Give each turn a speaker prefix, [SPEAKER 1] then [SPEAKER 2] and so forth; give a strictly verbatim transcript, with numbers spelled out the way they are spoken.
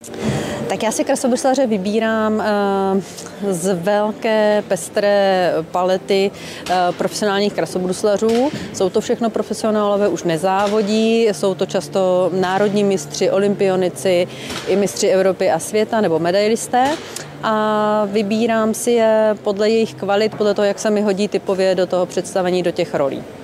[SPEAKER 1] Tak já si krasobruslaře vybírám z velké pestré palety profesionálních krasobruslařů. Jsou to všechno profesionálové, už nezávodí, jsou to často národní mistři, olympionici, i mistři Evropy a světa nebo medailisté. A vybírám si je podle jejich kvalit, podle toho, jak se mi hodí typově do toho představení, do těch rolí.